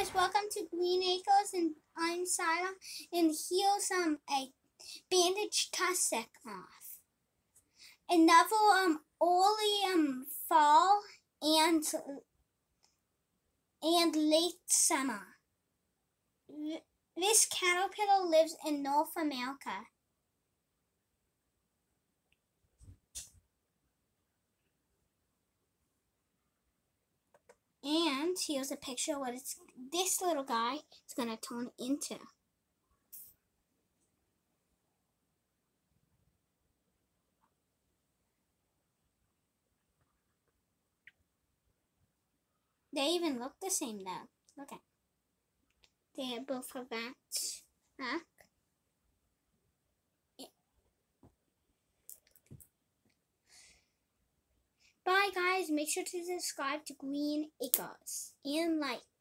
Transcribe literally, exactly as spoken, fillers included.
guys, welcome to Green Acres, and I'm Sarah, and here's um a bandaged tussock moth. Another um early um fall and and late summer. This caterpillar lives in North America. And here's a picture of what it's, this little guy is going to turn into. They even look the same though. Look at. They are both of that. Huh? Bye guys, make sure to subscribe to Green Acres and like.